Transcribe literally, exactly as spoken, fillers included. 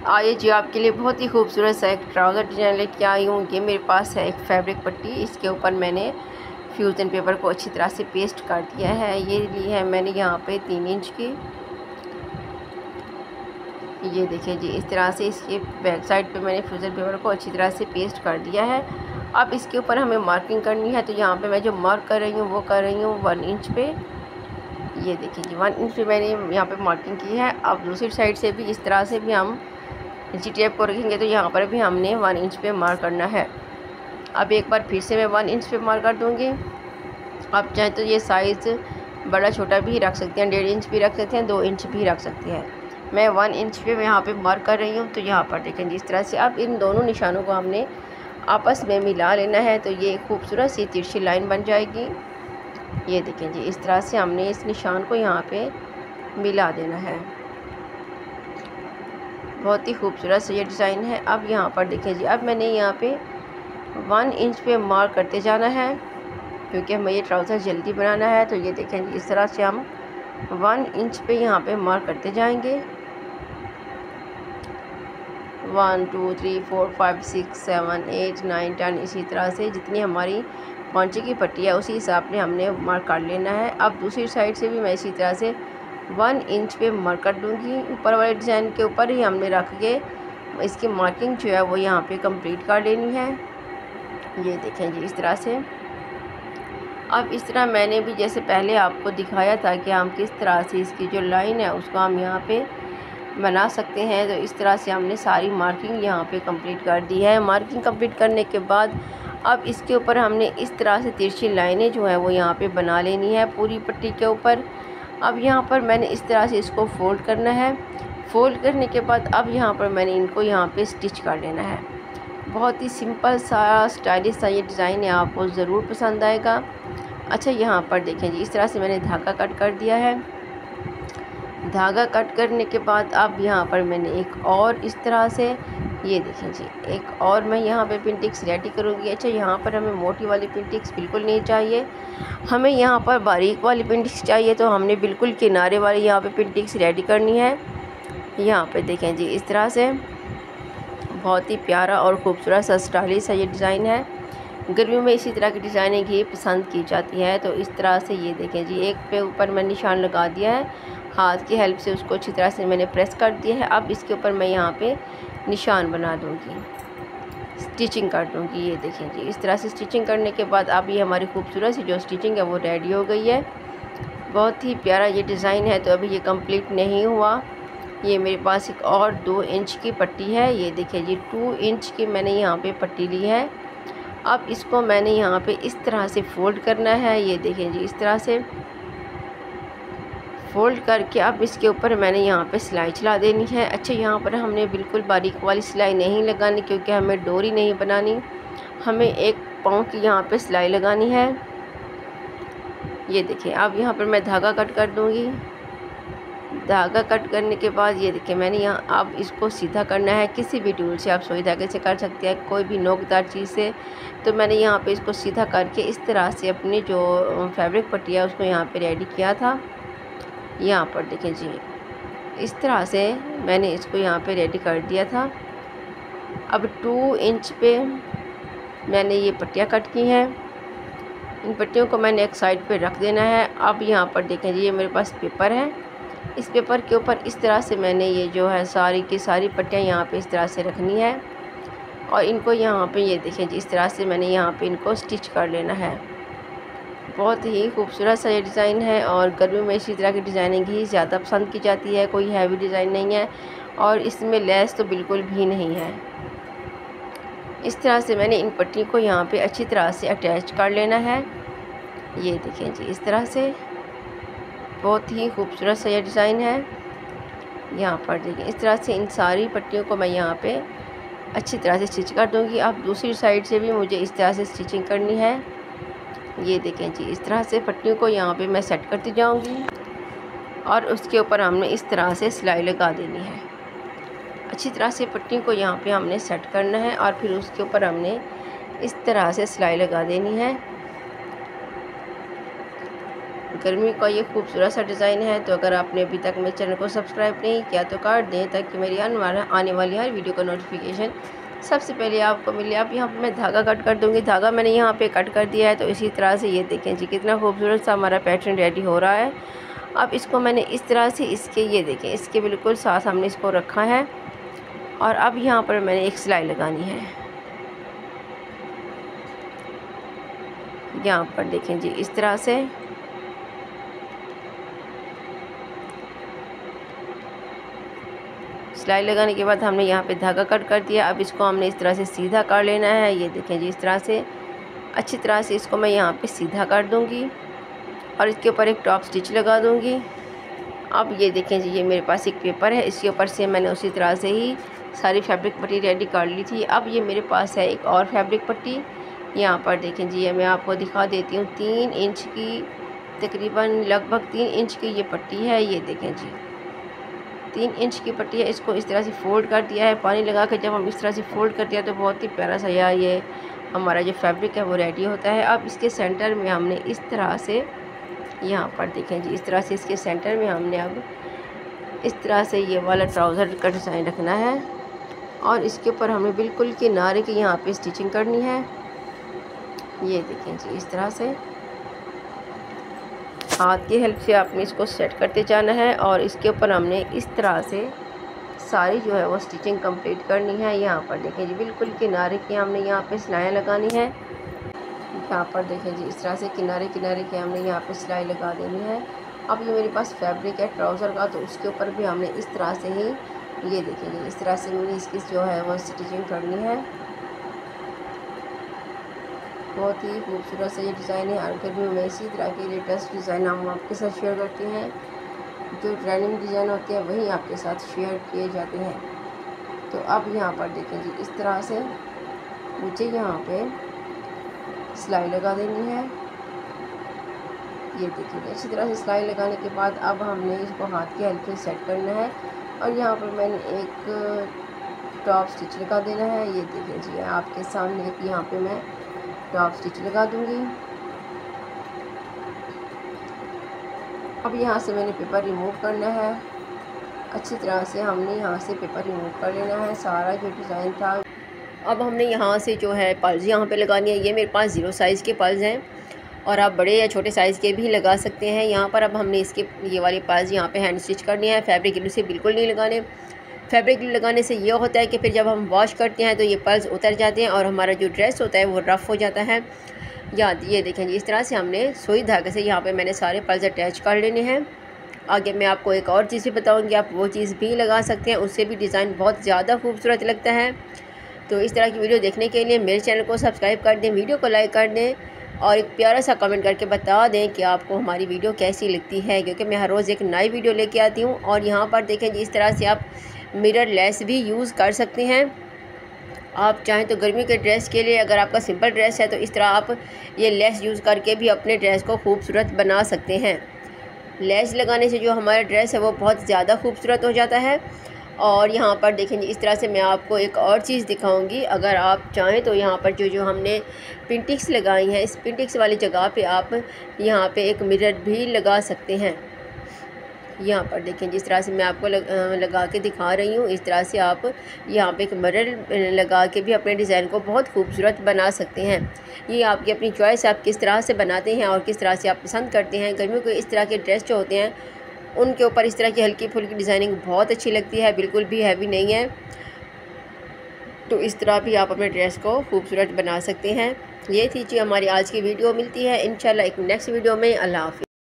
आइए जी आपके लिए बहुत ही खूबसूरत सा एक ट्राउज़र डिज़ाइन लेके आई हूँ। ये मेरे पास है एक फैब्रिक पट्टी, इसके ऊपर मैंने फ्यूज़न पेपर को अच्छी तरह से पेस्ट कर दिया है। ये ली है मैंने यहाँ पे तीन इंच की। ये देखिए जी, इस तरह से इसके बैक साइड पे मैंने फ्यूज़न पेपर को अच्छी तरह से पेस्ट कर दिया है। अब इसके ऊपर हमें मार्किंग करनी है, तो यहाँ पे मैं जो मार्क कर रही हूँ वो कर रही हूँ वन इंच पे। ये देखिए जी, वन इंच पे मैंने यहाँ पे मार्किंग की है। अब दूसरी साइड से भी इस तरह से भी हम इंची टेप को रखेंगे, तो यहाँ पर भी हमने वन इंच पे मार्क करना है। अब एक बार फिर से मैं वन इंच पे मार्क कर दूँगी। आप चाहें तो ये साइज़ बड़ा छोटा भी रख सकते हैं, डेढ़ इंच भी रख सकते हैं, दो इंच भी रख सकते हैं। मैं वन इंच पे मैं यहाँ पे मार्क कर रही हूँ, तो यहाँ पर देखें जी इस तरह से। अब इन दोनों निशानों को हमने आपस में मिला लेना है, तो ये खूबसूरत सी तिरछी लाइन बन जाएगी। ये देखें जी, इस तरह से हमने इस निशान को यहाँ पे मिला देना है। बहुत ही खूबसूरत सा ये डिज़ाइन है। अब यहाँ पर देखें जी, अब मैंने यहाँ पे वन इंच पे मार्क करते जाना है, क्योंकि हमें ये ट्राउज़र जल्दी बनाना है। तो ये देखें जी, इस तरह से हम वन इंच पे यहाँ पे मार्क करते जाएंगे। One two three four five six seven eight nine ten, इसी तरह से जितनी हमारी पौंचे की पट्टी है उसी हिसाब से हमने मार्क कर लेना है। अब दूसरी साइड से भी मैं इसी तरह से वन इंच पे मार्क कर दूँगी। ऊपर वाले डिज़ाइन के ऊपर ही हमने रख के इसकी मार्किंग जो है वो यहाँ पे कंप्लीट कर लेनी है। ये देखें जी इस तरह से। अब इस तरह मैंने भी जैसे पहले आपको दिखाया था कि हम किस तरह से इसकी जो लाइन है उसको हम यहाँ पे बना सकते हैं, तो इस तरह से हमने सारी मार्किंग यहाँ पे कंप्लीट कर दी है। मार्किंग कंप्लीट करने के बाद अब इसके ऊपर हमने इस तरह से तिरछी लाइनें जो है वो यहाँ पे बना लेनी है पूरी पट्टी के ऊपर। अब यहाँ पर मैंने इस तरह से इसको फ़ोल्ड करना है। फ़ोल्ड करने के बाद अब यहाँ पर मैंने इनको यहाँ पे स्टिच कर लेना है। बहुत ही सिंपल सा स्टाइलिश सा ये डिज़ाइन है, आपको ज़रूर पसंद आएगा। अच्छा, यहाँ पर देखें जी, इस तरह से मैंने धागा कट कर दिया है। धागा कट करने के बाद अब यहाँ पर मैंने एक और इस तरह से, ये देखें जी, एक और मैं यहाँ पे पिन टिक्स रेडी करूँगी। अच्छा, यहाँ पर हमें मोटी वाली पिन टिक्स बिल्कुल नहीं चाहिए, हमें यहाँ पर बारीक वाली पिन टिक्स चाहिए। तो हमने बिल्कुल किनारे वाली यहाँ पे पिन टिक्स रेडी करनी है। यहाँ पे देखें जी, इस तरह से बहुत ही प्यारा और ख़ूबसूरत सा स्टाइलिश है ये डिज़ाइन है। गर्मियों में इसी तरह की डिज़ाइनिंग ही पसंद की जाती है। तो इस तरह से ये देखें जी, एक पे ऊपर मैं निशान लगा दिया है, हाथ की हेल्प से उसको अच्छी तरह से मैंने प्रेस कर दिया है। अब इसके ऊपर मैं यहाँ पे निशान बना दूँगी, स्टिचिंग कर दूँगी। ये देखें जी, इस तरह से स्टिचिंग करने के बाद अब ये हमारी खूबसूरत सी जो स्टिचिंग है वो रेडी हो गई है। बहुत ही प्यारा ये डिज़ाइन है। तो अभी ये कंप्लीट नहीं हुआ, ये मेरे पास एक और दो इंच की पट्टी है। ये देखिए जी, टू इंच की मैंने यहाँ पे पट्टी ली है। अब इसको मैंने यहाँ पे इस तरह से फ़ोल्ड करना है। ये देखें जी, इस तरह से फ़ोल्ड करके अब इसके ऊपर मैंने यहाँ पे सिलाई चला देनी है। अच्छा, यहाँ पर हमने बिल्कुल बारीक वाली सिलाई नहीं लगानी, क्योंकि हमें डोरी नहीं बनानी, हमें एक पाँव की यहाँ पे सिलाई लगानी है। ये देखिए, अब यहाँ पर मैं धागा कट कर दूँगी। धागा कट करने के बाद ये देखिए मैंने यहाँ, अब इसको सीधा करना है किसी भी टूल से, आप सुई धागे से कर सकते हैं, कोई भी नोकदार चीज़ से। तो मैंने यहाँ पे इसको सीधा करके इस तरह से अपनी जो फैब्रिक पट्टी है उसको यहाँ पे रेडी किया था। यहाँ पर देखें जी, इस तरह से मैंने इसको यहाँ पे रेडी कर दिया था। अब टू इंच पे मैंने ये पट्टियाँ कट की हैं, इन पट्टियों को मैंने एक साइड पे रख देना है। अब यहाँ पर देखें जी, ये मेरे पास पेपर है, इस पेपर के ऊपर इस तरह से मैंने ये जो है सारी की सारी पट्टियाँ यहाँ पे इस तरह से रखनी है, और इनको यहाँ पे ये देखें जी, इस तरह से मैंने यहाँ पे इनको स्टिच कर लेना है। बहुत ही खूबसूरत सा ये डिज़ाइन है, और गर्मियों में इसी तरह की डिज़ाइनिंग ही ज़्यादा पसंद की जाती है। कोई हैवी डिज़ाइन नहीं है, और इसमें लेस तो बिल्कुल भी नहीं है। इस तरह से मैंने इन पट्टियों को यहाँ पे अच्छी तरह से अटैच कर लेना है। ये देखें जी, इस तरह से बहुत ही खूबसूरत सा ये डिज़ाइन है। यहाँ पर देखिए, इस तरह से इन सारी पट्टियों को मैं यहाँ पे अच्छी तरह से स्टिच कर दूँगी। अब दूसरी साइड से भी मुझे इस तरह से स्टिचिंग करनी है। ये देखें जी, इस तरह से पट्टियों को यहाँ पे मैं सेट करती जाऊँगी, और उसके ऊपर हमने इस तरह से सिलाई लगा देनी है। अच्छी तरह से पट्टियों को यहाँ पे हमने सेट करना है, और फिर उसके ऊपर हमने इस तरह से सिलाई लगा देनी है। गर्मी का ये खूबसूरत सा डिज़ाइन है। तो अगर आपने अभी तक मेरे चैनल को सब्सक्राइब नहीं किया तो कर दें, ताकि मेरी आने वाली हर वीडियो का नोटिफिकेशन सबसे पहले आपको मिले। अब यहाँ पे मैं धागा कट कर दूँगी। धागा मैंने यहाँ पे कट कर दिया है। तो इसी तरह से ये देखें जी कितना खूबसूरत सा हमारा पैटर्न रेडी हो रहा है। अब इसको मैंने इस तरह से इसके ये देखें इसके बिल्कुल साथ हमने इसको रखा है और अब यहाँ पर मैंने एक सिलाई लगानी है। यहाँ पर देखें जी इस तरह से सिलाई लगाने के बाद हमने यहाँ पे धागा कट कर दिया। अब इसको हमने इस तरह से सीधा कर लेना है। ये देखें जी इस तरह से अच्छी तरह से इसको मैं यहाँ पे सीधा कर दूँगी और इसके ऊपर एक टॉप स्टिच लगा दूँगी। अब ये देखें जी ये मेरे पास एक पेपर है, इसके ऊपर से मैंने उसी तरह से ही सारी फैब्रिक पट्टी रेडी कर ली थी। अब ये मेरे पास है एक और फैब्रिक पट्टी। यहाँ पर देखें जी ये मैं आपको दिखा देती हूँ। तीन इंच की तकरीबन लगभग तीन इंच की ये पट्टी है। ये देखें जी तीन इंच की पट्टी है। इसको इस तरह से फोल्ड कर दिया है पानी लगा के। जब हम इस तरह से फोल्ड करते हैं तो बहुत ही प्यारा सा यार ये हमारा जो फैब्रिक है वो रेडी होता है। अब इसके सेंटर में हमने इस तरह से यहाँ पर देखें जी इस तरह से इसके सेंटर में हमने अब इस तरह से ये वाला ट्राउज़र का डिज़ाइन रखना है और इसके ऊपर हमें बिल्कुल किनारे की यहाँ पे स्टिचिंग करनी है। ये देखें जी इस तरह से हाथ की हेल्प से आपने इसको सेट करते जाना है और इसके ऊपर हमने इस तरह से सारी जो है वो स्टिचिंग कंप्लीट करनी है। यहाँ पर देखें जी बिल्कुल किनारे की हमने यहाँ पे सिलाइयाँ लगानी है। यहाँ पर देखें जी इस तरह से किनारे किनारे के हमने यहाँ पे सिलाई लगा देनी है। अब ये मेरे पास फैब्रिक है ट्राउज़र का, तो उसके ऊपर भी हमने इस तरह से ही ये देखें जी इस तरह से मैंने इसकी जो है वो स्टिचिंग करनी है। बहुत ही खूबसूरत से ये डिज़ाइन है। हर गर्मी में इसी तरह के लेटेस्ट डिज़ाइन हम आपके साथ शेयर करते हैं। जो ट्रेंडिंग डिज़ाइन होते हैं वही आपके साथ शेयर किए जाते हैं। तो अब यहाँ पर देखें जी इस तरह से मुझे यहाँ पे सिलाई लगा देनी है। ये देखिए अच्छी तरह से सिलाई लगाने के बाद अब हमने इसको हाथ की हेल्प से सेट करना है और यहाँ पर मैंने एक टॉप स्टिच लगा देना है। ये देखिए जी आपके सामने एक यहाँ पे मैं टॉप स्टिच लगा दूँगी। अब यहाँ से मैंने पेपर रिमूव करना है। अच्छी तरह से हमने यहाँ से पेपर रिमूव कर लेना है सारा जो डिज़ाइन था। अब हमने यहाँ से जो है पल्स यहाँ पे लगानी है। ये मेरे पास ज़ीरो साइज़ के पल्स हैं और आप बड़े या छोटे साइज़ के भी लगा सकते हैं। यहाँ पर अब हमने इसके ये वाली पल्स यहाँ पे हैंड स्टिच करनी है। फैब्रिक ग्लू से बिल्कुल नहीं लगाने। फैब्रिक ग्लू लगाने से ये होता है कि फिर जब हम वॉश करते हैं तो ये पल्स उतर जाते हैं और हमारा जो ड्रेस होता है वो रफ़ हो जाता है। याद ये देखें जी इस तरह से हमने सुई धागे से यहाँ पे मैंने सारे पल्स अटैच कर लेने हैं। आगे मैं आपको एक और चीज़ भी बताऊँगी, आप वो चीज़ भी लगा सकते हैं, उससे भी डिज़ाइन बहुत ज़्यादा खूबसूरत लगता है। तो इस तरह की वीडियो देखने के लिए मेरे चैनल को सब्सक्राइब कर दें, वीडियो को लाइक कर दें और एक प्यारा सा कमेंट करके बता दें कि आपको हमारी वीडियो कैसी लगती है, क्योंकि मैं हर रोज़ एक नई वीडियो लेके आती हूँ। और यहाँ पर देखें जी इस तरह से आप मिरर लेस भी यूज़ कर सकते हैं। आप चाहें तो गर्मी के ड्रेस के लिए अगर आपका सिंपल ड्रेस है तो इस तरह आप ये लेस यूज़ करके भी अपने ड्रेस को खूबसूरत बना सकते हैं। लेस लगाने से जो हमारा ड्रेस है वो बहुत ज़्यादा खूबसूरत हो जाता है। और यहाँ पर देखें जी इस तरह से मैं आपको एक और चीज़ दिखाऊंगी। अगर आप चाहें तो यहाँ पर जो जो हमने पिंटिक्स लगाई हैं, इस पिंटिक्स वाली जगह पे आप यहाँ पे एक मिरर भी लगा सकते हैं। यहाँ पर देखें जिस तरह से मैं आपको लग, लगा के दिखा रही हूँ, इस तरह से आप यहाँ पे एक मिरर लगा के भी अपने डिज़ाइन को बहुत खूबसूरत बना सकते हैं। ये आपकी अपनी चॉइस, आप किस तरह से बनाते हैं और किस तरह से आप पसंद करते हैं। गर्मियों के इस तरह के ड्रेस जो होते हैं उनके ऊपर इस तरह की हल्की फुल्की डिज़ाइनिंग बहुत अच्छी लगती है, बिल्कुल भी हैवी नहीं है। तो इस तरह भी आप अपने ड्रेस को खूबसूरत बना सकते हैं। ये थी जी हमारी आज की वीडियो। मिलती है इंशाल्लाह एक नेक्स्ट वीडियो में। अल्लाह हाफ़िज़।